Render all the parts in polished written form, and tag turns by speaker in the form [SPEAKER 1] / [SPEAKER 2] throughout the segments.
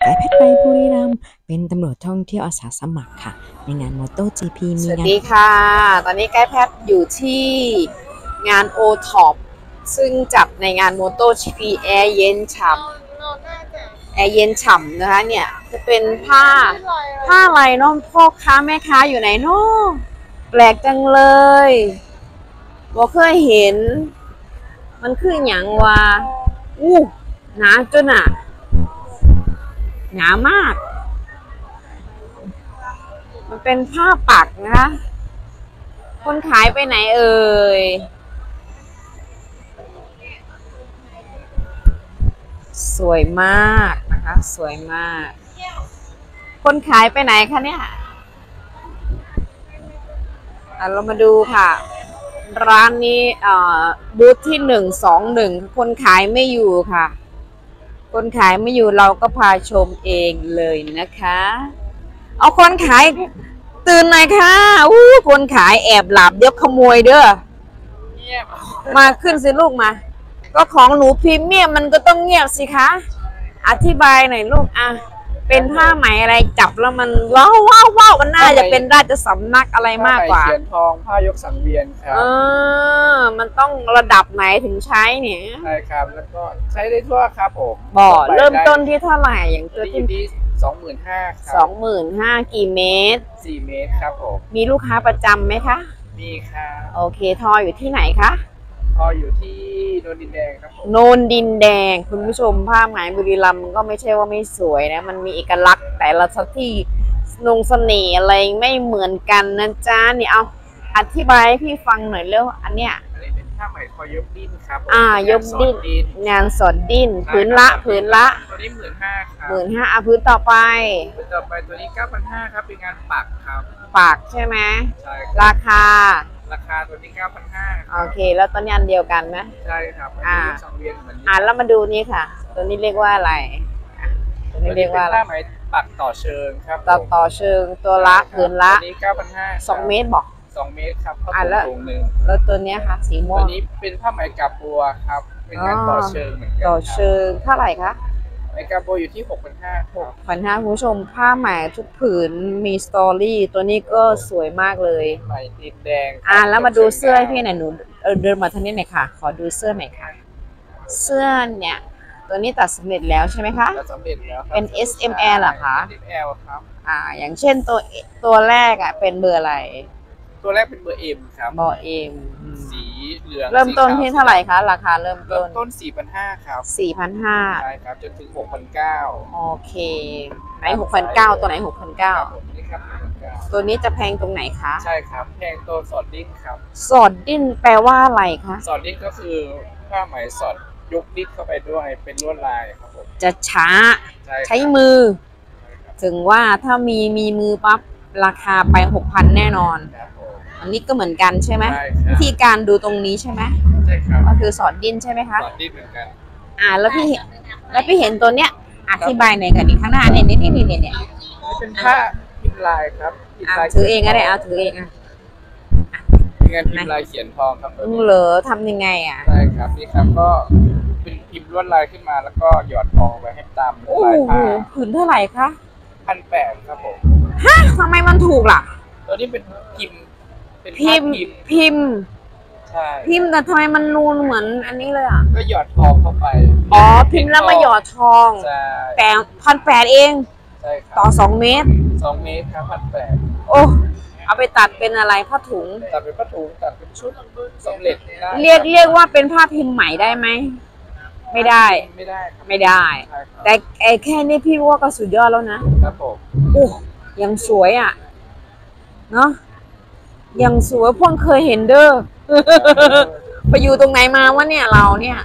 [SPEAKER 1] กด์แพทย์ไปบุรีรัมย์เป็นตำรวจท่องเที่ยวอาสาสมัครค่ะในงานมอเตอร์จีพีมีงานสวัสดีค่ะตอนนี้ไกด์แพทย์อยู่ที่งานโอท็อปซึ่งจัดในงานมอเตอร์จีพีแอร์เย็นฉ่ำแอร์เย็นฉ่ำนะคะเนี่ยจะเป็นผ้าอะไรเนาะพ่อค้าแม่ค้าอยู่ไหนเนาะแปลกจังเลยบอกเคยเห็นมันคือหยังวะหนาจนอ่ะหนามากมันเป็นผ้าปักนะคะคนขายไปไหนเอ่ยสวยมากนะคะสวยมากคนขายไปไหนคะเนี่ยเรามาดูค่ะร้านนี้บูธที่121คนขายไม่อยู่ค่ะคนขายไม่อยู่เราก็พาชมเองเลยนะคะเอาคนขายตื่นหน่อยค่ะคนขายแอบหลับเดี๋ยวขโมยเด้อมาขึ้นสิลูกมาก็ของหนูพรีเมียมมันก็ต้องเงียบสิคะอธิบายหน่อยลูกเป็นผ้าไหมอะไรจับแล้วมันว้าวมันน่าจะเป็นราชสำนักอะไรมากกว่า
[SPEAKER 2] ผ้าไหมเขียนทองผ้ายกสังเวียนครับ
[SPEAKER 1] มันต้องระดับไหนถึงใช้เนี่ย
[SPEAKER 2] ใช่ครับแล้วก็ใช้ได้ทั่วครับผม
[SPEAKER 1] เริ่มต้นที่เท่าไหร่อย่างตัวที่
[SPEAKER 2] 25,000ครับ
[SPEAKER 1] 25,000กี่เมตร
[SPEAKER 2] 4 เมตรครับผม
[SPEAKER 1] มีลูกค้าประจำไหมคะ
[SPEAKER 2] มีครับ
[SPEAKER 1] โอเคทออยู่ที่ไหนคะ
[SPEAKER 2] ทออยู่ที่โนนดินแดงครับ
[SPEAKER 1] โนนดินแดงคุณผู้ชมผ้าไหมบุรีรัมย์ก็ไม่ใช่ว่าไม่สวยนะมันมีเอกลักษณ์แต่ละที่เสน่ห์อะไรไม่เหมือนกันนะจ๊ะนี่เอาอธิบายให้พี่ฟังหน่อยเร็วอันเนี้ย
[SPEAKER 2] เป็นผ้าไหมทอยกดิ้นครับ
[SPEAKER 1] ยกดิ้นงานสอนดิ้นผืนละ
[SPEAKER 2] ตัวนี้15,000ครับ
[SPEAKER 1] 15,000พื้นต่อไป
[SPEAKER 2] ตัวนี้9,500ครับเป็นงานปักครับ
[SPEAKER 1] ปักใช่ไหม
[SPEAKER 2] ใช่
[SPEAKER 1] ราคา
[SPEAKER 2] ตัวนี้9,500
[SPEAKER 1] โอเคแล้วตัวนี้อันเดียวกันไหม
[SPEAKER 2] ใช่ครับสังเวียนเหมือน
[SPEAKER 1] แล้วมาดูนี่ค่ะตัวนี้เรียกว่าอะไร
[SPEAKER 2] ตัวนี้เรียกว่าผ้าไหมปักต่อเชิงครับ
[SPEAKER 1] ต่อเชิงตัวละผืนละ
[SPEAKER 2] ตัวนี้9,500
[SPEAKER 1] 2 เมตรบอก
[SPEAKER 2] 2 เมตรครับ
[SPEAKER 1] แล้วตัวนี้ค่ะสีม่วง
[SPEAKER 2] ตัวนี้เป็นผ้าไหมกาบัวครับเป็นงานต่อเชิงเหมือนกัน
[SPEAKER 1] ต่อเชิงเท่าไหร่คะ
[SPEAKER 2] ไหมกาบัวอยู่ที่
[SPEAKER 1] 6,500คุณผู้ชมผ้าไหมทุกผืนมีสตอรี่ตัวนี้ก็สวยมากเลย
[SPEAKER 2] ไหมดินแดง
[SPEAKER 1] แล้วมาดูเสื้อพี่หน่อยหนูเดินมาทางนี้หน่อยค่ะขอดูเสื้อหน่อยค่ะเสื้อเนี่ยตัวนี้ตัดสำเร็จแล้วใช่ไหมคะ
[SPEAKER 2] ตัดสำเร็จแล้ว
[SPEAKER 1] เป็น S M L เหรอคะ
[SPEAKER 2] SML ครับ
[SPEAKER 1] อย่างเช่นตัวแรกเป็นเบอร์อะไร
[SPEAKER 2] ตัวแรกเป็นเบอร์ M ครับ
[SPEAKER 1] เบอร์ M
[SPEAKER 2] สีเหลือง
[SPEAKER 1] เริ่มต้นที่เท่าไหร่คะราคาเริ่มต้น
[SPEAKER 2] 4,500 ครับ
[SPEAKER 1] 4,500
[SPEAKER 2] ใช่ครับจนถึง 6,900
[SPEAKER 1] โอเคไหน 6,900ตัวไหน 6,900
[SPEAKER 2] นี่ครับ
[SPEAKER 1] ตัวนี้จะแพงตรงไหนคะ
[SPEAKER 2] ใช่ครับแพงตัวสอดดิ้นครับ
[SPEAKER 1] สอดดิ้นแปลว่าอะไรคะ
[SPEAKER 2] สอดดิ้นก็คือผ้าไหมสอดยกดิ้นเข้าไปด้วยเป็นลวดลายครับผม
[SPEAKER 1] จะช้าใช้มือถึงว่าถ้ามีมือปั๊บราคาไป 6,000 แน่นอนอันนี้ก็เหมือนกันใช่ไหมวิธีการดูตรงนี้ใช่ไหม
[SPEAKER 2] ใช่ครับ
[SPEAKER 1] ก็คือสอดดิ้นใช่ไหมคะ
[SPEAKER 2] สอดดิ้นเหมือนกัน
[SPEAKER 1] แล้วพี่เห็นตัวเนี้ยอธิบายหน่อยกันนี่ข้างหน้าเนี่ย
[SPEAKER 2] เป็นผ้าพิมพ์ลายครับ
[SPEAKER 1] ถือเองก็ได้ถือเอง
[SPEAKER 2] เป็นงานพิมพ์ลายเขียนทองครับ
[SPEAKER 1] เหรอทำยังไง
[SPEAKER 2] ใช่ครับนี่ครับก็เป็นพิมพ์ลวดลายขึ้นมาแล้วก็หยอดทองไปให้ตามลายผ้า
[SPEAKER 1] ผืนเท่าไหร่คะ
[SPEAKER 2] 1,800ครับผม
[SPEAKER 1] ทำไมมันถูกล่ะ
[SPEAKER 2] ตัวนี้เป็นพิมพ์ใช่
[SPEAKER 1] พิมพ์แต่ทำไมมันนูนเหมือนอันนี้เลย
[SPEAKER 2] ก็หยอดทองเข้าไป
[SPEAKER 1] พิมพ์แล้วมาหยอดทองแต่1,800เอง
[SPEAKER 2] ใช่ครับ
[SPEAKER 1] ต่อ2 เมตร
[SPEAKER 2] 2 เมตรครับ1,800
[SPEAKER 1] โอ้เอาไปตัดเป็นอะไรผ้าถุง
[SPEAKER 2] ตัดเป็นผ้าถุงตัดเป็นชุดสำเร็จได้
[SPEAKER 1] เรียกว่าเป็นผ้าพิมพ์ไหมได้ไหมไม่ได้แต่แค่นี้พี่ว่าก็สุดยอดแล้วนะครับ
[SPEAKER 2] ผม
[SPEAKER 1] ยังสวยเนาะยังสวยพวกเคยเห็นเด้อไปอยู่ตรงไหนมาวะเนี่ยเราเนี่ย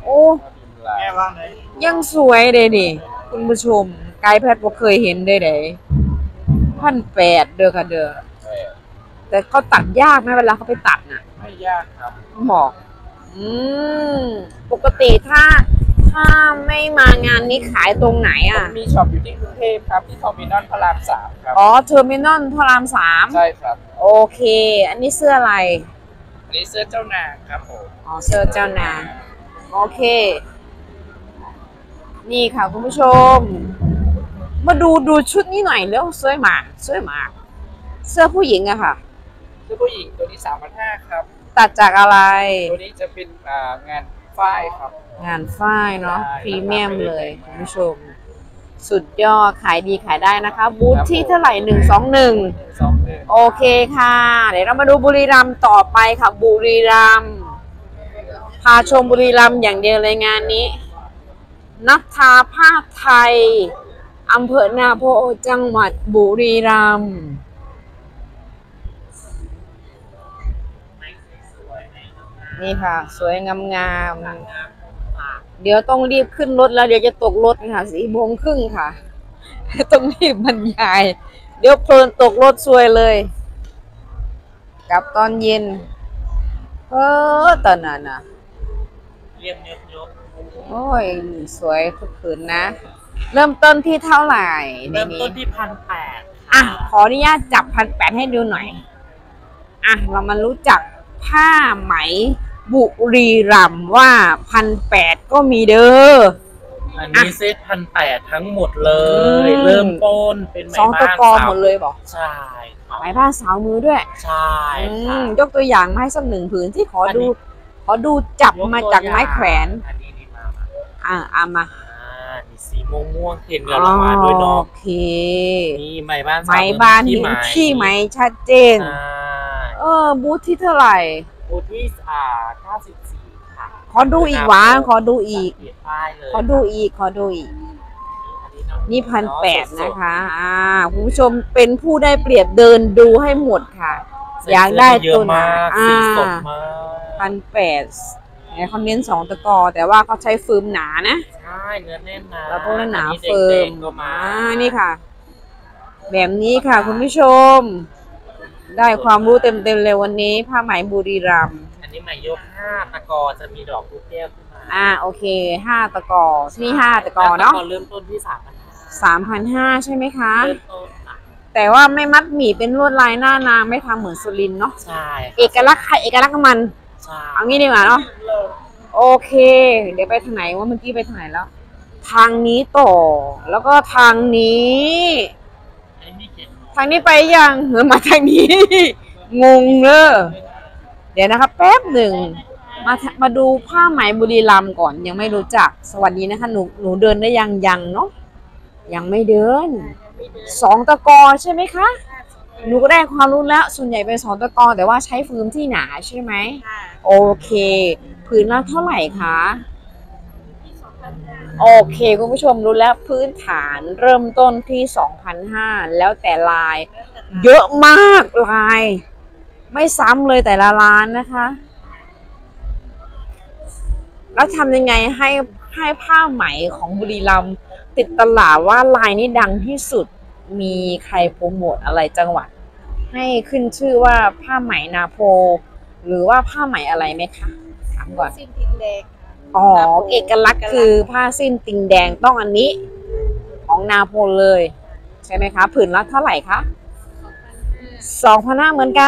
[SPEAKER 1] ยังสวยเลยดิคุณผู้ชมไกด์แพทย์พวกเคยเห็นได้ไหน1,800เด้อค่ะเด้อแต่เขาตัดยากไหมเวลาเขาไปตัดน่ะ
[SPEAKER 2] ไม่ยากครับ
[SPEAKER 1] บอกปกติถ้าไม่มางานนี้ขายตรงไหน
[SPEAKER 2] มีช็อปอยู่ที่กรุงเทพครับที่เทอร์มินอลพระราม3ครับ
[SPEAKER 1] เทอร์มินอลพระราม3
[SPEAKER 2] ใช่ครับ
[SPEAKER 1] โอเคอันนี้เสื้ออะไร
[SPEAKER 2] อันนี้เสื้อเจ้านางครับผม
[SPEAKER 1] เสื้อเจ้านางโอเคนี่ค่ะคุณผู้ชมมาดูชุดนี้หน่อยเร็วสวยมากสวยมากเสื้อผู้หญิงอะค่ะ
[SPEAKER 2] เสื้อผู้หญิงตัวนี้3,500ครับ
[SPEAKER 1] ตัดจากอะไร
[SPEAKER 2] ตัวนี้จะเป็นงานฝ้ายครับ
[SPEAKER 1] งานฝ้ายเนาะพรีเมียมเลยคุณผู้ชมสุดยอดขายดีขายได้นะคะบูธที่เท่าไหร่121โอเคค่ะเดี๋ยวเรามาดูบุรีรัมย์ต่อไปค่ะบุรีรัมย์พาชมบุรีรัมย์อย่างเดียวเลยงานนี้นัทธาผ้าไทยอำเภอนาโพจังหวัดบุรีรัมย์นี่ค่ะสวยงามๆเดี๋ยวต้องรีบขึ้นรถแล้วเดี๋ยวจะตกรถค่ะ4:30ค่ะต้องรีบบรรยายเดี๋ยวเพลินตกรถซวยเลยกลับตอนเย็นตอนนั้นน่ะ
[SPEAKER 2] เรียบยก
[SPEAKER 1] โอ้ยสวยทุกคืนนะเริ่มต้นที่เท่าไหร่
[SPEAKER 2] เริ่มต้นที่1,800
[SPEAKER 1] อ่ะขออนุญาตจับ1,800ให้ดูหน่อยอ่ะเรามารู้จักผ้าไหมบุรีรัมย์ว่า1,800ก็มีเด้อ
[SPEAKER 2] อันนี้เซต1,800ทั้งหมดเลยเริ่มต้นเป็นไหม
[SPEAKER 1] 2 ตะกอหมดเลยบอก
[SPEAKER 2] ใช่
[SPEAKER 1] ไหมผ้าสาวมือด้วย
[SPEAKER 2] ใช่
[SPEAKER 1] ยกตัวอย่างมาให้สัก1 ผืนที่ขอดูจับมาจากไม้แขวน
[SPEAKER 2] อันนี้
[SPEAKER 1] มา
[SPEAKER 2] นี่สีม่วงเห็นแล้วมาโดยนอก
[SPEAKER 1] โอเค
[SPEAKER 2] นี่ไหมบ้าน
[SPEAKER 1] เห็นที่ไหมชัดเจนบูธที่เท่าไหร่
[SPEAKER 2] บูธที่94ค่ะ
[SPEAKER 1] ขอดูอีกวะขอดูอีกนี่1,800นะคะคุณผู้ชมเป็นผู้ได้เปรียบเดินดูให้หมดค่ะอยากได้ตัวไหน1,800เขาเน้น2 ตะกอแต่ว่าเขาใช้ฟิล์มหนานะ
[SPEAKER 2] ใช่เนื้อแน่นนะ
[SPEAKER 1] แล้วพวกนั้นหนาเฟิร์มนี่ค่ะแบบนี้ค่ะคุณผู้ชมได้ความรู้เต็มเลยวันนี้ผ้าไหมบุรีรัมย์
[SPEAKER 2] อันนี้ไหมยก5 ตะกอจะมีดอกลูกแก้วขึ้นมา
[SPEAKER 1] โอเค5 ตะกอนี่5 ตะกอเนาะ
[SPEAKER 2] เริ่มต้นที่
[SPEAKER 1] 3,500ใช่ไหมคะแต่ว่าไม่มัดหมี่เป็นลวดลายหน้านางไม่ทำเหมือนสุรินทร์เนาะ
[SPEAKER 2] ใช่
[SPEAKER 1] เอกลักษณ์ของมันเอางี้ดีกว่าเนาะโอเคเดี๋ยวไปทางไหนว่าเมื่อกี้ไปทางไหนแล้วทางนี้ต่อแล้วก็ทางนี้ไปยังมาทางนี้งงเลยเดี๋ยวนะครับแป๊บหนึ่งมาดูผ้าไหมบุรีรัมย์ก่อนยังไม่รู้จักสวัสดีนะคะหนูเดินได้ยังเนาะยังไม่เดิน2 ตะกอใช่ไหมคะหนูก็ได้ความรู้แล้วส่วนใหญ่เป็น2 ตะกอแต่ว่าใช้ฟิล์มที่หนาใช่ไหมโอเคพื้นละเท่าไหร่คะโอเคคุณผู้ชมรู้แล้วพื้นฐานเริ่มต้นที่ 2,500แล้วแต่ลายเยอะมากลายไม่ซ้ำเลยแต่ละร้านนะคะแล้วทำยังไงให้ผ้าไหมของบุรีรัมย์ติดตลาดว่าลายนี้ดังที่สุดมีใครโปรโมทอะไรจังหวัดให้ขึ้นชื่อว่าผ้าไหมนาโพหรือว่าผ้าไหมอะไรไหมคะถามก่อน
[SPEAKER 3] สิ้นติงแดง
[SPEAKER 1] เอกลักษณ์คือผ้าสิ้นติงแดงต้องอันนี้ของนาโพเลยใช่ไหมคะผืนละเท่าไหร่คะ2,500เหมือนกัน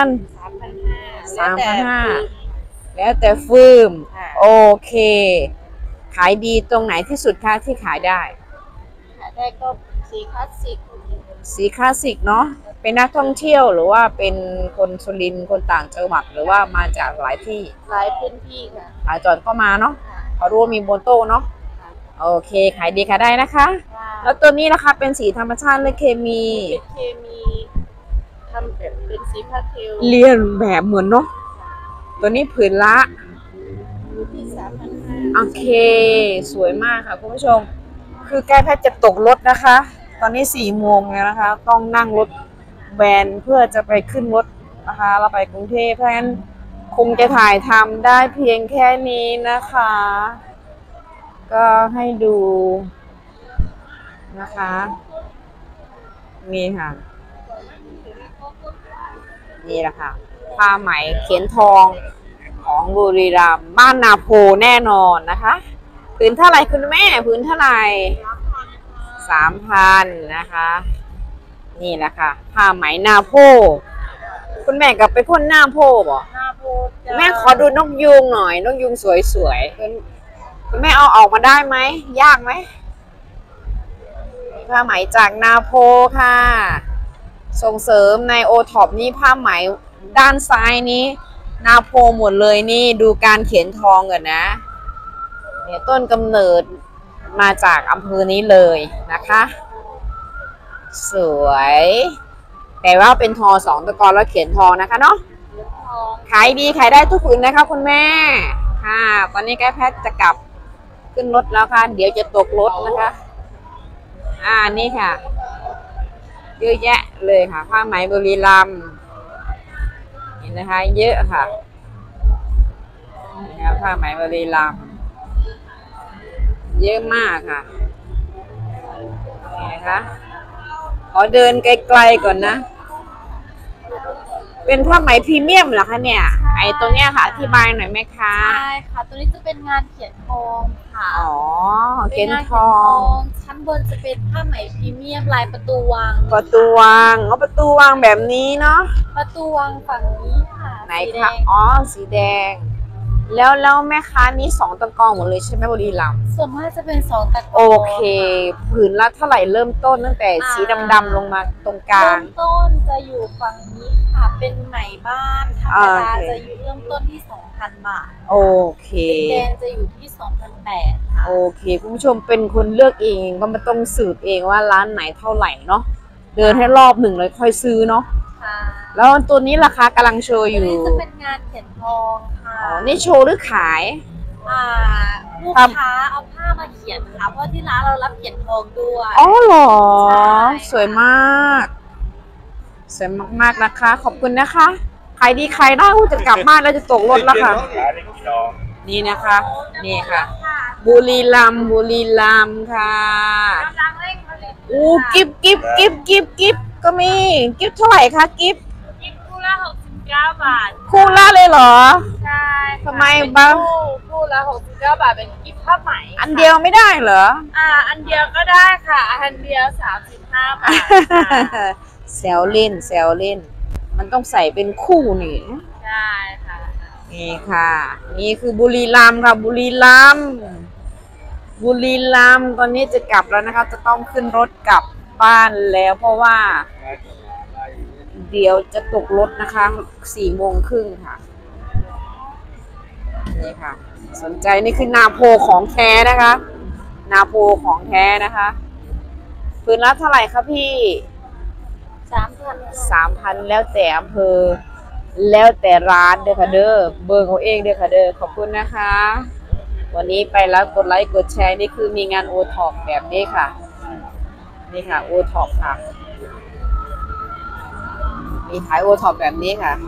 [SPEAKER 1] 3,500แล้วแต่ฟิล์มโอเคขายดีตรงไหนที่สุดคะที่ขายได้
[SPEAKER 3] ก็สีคลาส
[SPEAKER 1] สิกเนาะเป็นนักท่องเที่ยวหรือว่าเป็นคนสุรินทร์คนต่างจังหวัดหรือว่ามาจากหลายที่
[SPEAKER 3] หลายพื้นที่ค่ะ
[SPEAKER 1] หลายจอดเข้ามาเนาะเขารู้ว่ามีโบโต้เนาะโอเคขายดีขายได้นะคะแล้วตัวนี้นะคะเป็นสีธรรมชาติหรือเคมี
[SPEAKER 3] ทำแบบเป็นสีพาสเทล
[SPEAKER 1] เรียนแบบเหมือนเนาะตัวนี้ผืนละ
[SPEAKER 3] ที่3,500
[SPEAKER 1] โอเคสวยมากค่ะคุณผู้ชมคือใกล้แพทย์จะตกรถนะคะตอนนี้4:00แล้วนะคะต้องนั่งรถแวนเพื่อจะไปขึ้นรถนะคะเราไปกรุงเทพเพราะฉะนั้นคงจะถ่ายทำได้เพียงแค่นี้นะคะก็ให้ดูนะคะนี่ค่ะนี่แหละค่ะผ้าไหมเขียนทองของบุรีรัมย์บ้านนาโพแน่นอนนะคะผืนเท่าไหร่คุณแม่ผืนเท่าไหร่3,000นะคะนี่แหละค่ะผ้าไหมนาโพคุณแม่กับไปคนนาโพบ่แม่ขอดูนกยูงหน่อยนกยูงสวยๆคุณแม่เอาออกมาได้ไหมยากไหมผ้าไหมจากนาโพค่ะ ส่งเสริมในโอท็อปนี่ผ้าไหมด้านซ้ายนี้นาโพหมดเลยนี่ดูการเขียนทองกันนะเนี่ยต้นกำเนิดมาจากอำเภอนี้เลยนะคะ สวยแต่ว่าเป็นทอ2 ตะกอนแล้วเขียนทองนะคะเนาะขายดีขายได้ทุกผืนนะคะคุณแม่ค่ะตอนนี้แก้แพทย์จะกลับขึ้นรถแล้วค่ะเดี๋ยวจะตกรถนะคะนี่ค่ะเยอะแยะเลยค่ะผ้าไหมบุรีรัมย์เห็นนะคะเยอะค่ะนี่ผ้าไหมบุรีรัมย์เยอะมากค่ะนี่นะคะขอเดินไกลๆก่อนนะเป็นผ้าไหมพรีเมียมเหรอคะเนี่ยไอตัวเนี้ยค่ะอธิบายหน่อยไหมคะ
[SPEAKER 3] ใช่ค่ะตัวนี้จะเป็นงานเขียนทองค่ะ
[SPEAKER 1] เขียนทอง
[SPEAKER 3] ชั้นบนจะเป็นผ้าไหมพรีเมียมลายประตูวัง
[SPEAKER 1] ประตูวางแบบนี้เนาะ
[SPEAKER 3] ประตูวังฝั่งนี้ค่ะ
[SPEAKER 1] ไหนคะสีแดงแล้วแม่ค้านี้2 ตะกอนหมดเลยใช่ไหมบุรีรัมย์
[SPEAKER 3] ส่วนมากจะเป็น2 ตะกอน
[SPEAKER 1] โอเคผืนละเท่าไหร่เริ่มต้นตั้งแต่สีดำๆลงมาตรงกลาง
[SPEAKER 3] เริ่มต้นจะอยู่ฝั่งนี้ค่ะเป็นไหมบ้านธรรมดาจะอยู่เริ่มต้นที่ 2,000 บาท
[SPEAKER 1] โอเค
[SPEAKER 3] แดงจะอยู่ที่ 2,800 ค่ะ
[SPEAKER 1] โอเคคุณผู้ชมเป็นคนเลือกเองก็ไม่ต้องสืบเองว่าร้านไหนเท่าไหร่เนาะเดินให้รอบหนึ่งเลยค่อยซื้อเนาะแล้วตัวนี้ราคากำลังโชว์อยู่
[SPEAKER 3] นี่จะเป็นงานเขียนทองค่ะ
[SPEAKER 1] นี่โชว์หรือขาย
[SPEAKER 3] ลูกค้าเอาผ้ามาเขียนค่ะเพราะที่ร้านเรารับเขียนทองด้วย
[SPEAKER 1] เหรอสวยมากสวยมากๆนะคะขอบคุณนะคะขายดีขายได้จะกลับบ้านแล้วจะตกรถแล้วค่ะนี่นะคะนี่ค่ะบุรีรัมย์ค่ะกิฟก็มีกิฟเท่าไหร่คะกิฟ
[SPEAKER 3] คู่ละ69 บาท
[SPEAKER 1] คู่ละเลยเหรอ
[SPEAKER 3] ใช่
[SPEAKER 1] ทำไมบ้าง
[SPEAKER 3] คู่ละ69 บาทเป็นกิฟผ้าไหม
[SPEAKER 1] อันเดียวไม่ได้เหรอ
[SPEAKER 3] อันเดียวก็ได้ค่ะอันเดียว35 บาท
[SPEAKER 1] แซวเล่นมันต้องใส่เป็นคู่นี่
[SPEAKER 3] ใช่ค่ะ
[SPEAKER 1] นี่ค่ะนี่คือบุรีรัมย์ค่ะบุรีรัมย์ตอนนี้จะกลับแล้วนะคะจะต้องขึ้นรถกลับบ้านแล้วเพราะว่าเดี๋ยวจะตกรถนะคะ4:30ค่ะนี่ค่ะสนใจนี่คือนาโพของแท้นะคะนาโพของแท้นะคะพื้นละเท่าไหร่คะพี่3,000แล้วแต่อำเภอแล้วแต่ร้านเด้อค่ะเด้อเบอร์ของเองเด้อค่ะเด้อขอบคุณนะคะวันนี้ไปแล้วกดไลค์กดแชร์นี่คือมีงานโอท็อปแบบนี้ค่ะนี่ค่ะโอท็อปค่ะมีขายโอท็อปแบบนี้ค่ะ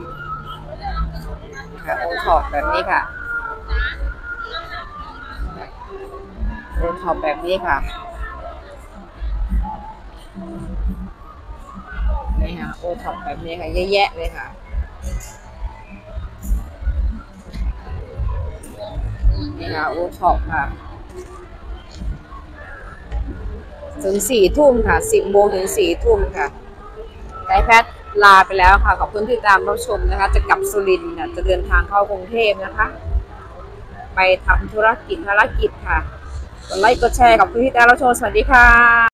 [SPEAKER 1] โอท็อปแบบนี้ค่ะโอท็อปแบบนี้ค่ะนี่ค่ะโอท็อปแบบนี้ค่ะเยอะแยะเลยค่ะนี่ค่ะโอท็อปค่ะถึง4:00ค่ะ10 โมงถึง4:00ค่ะไกด์แพทย์ลาไปแล้วค่ะขอบคุณที่ตามรับชมนะคะจะกลับสุรินทร์จะเดินทางเข้ากรุงเทพนะคะไปทำธุรกิจภารกิจค่ะกดไลค์กดแชร์กับคุณที่ตามรับชมสวัสดีค่ะ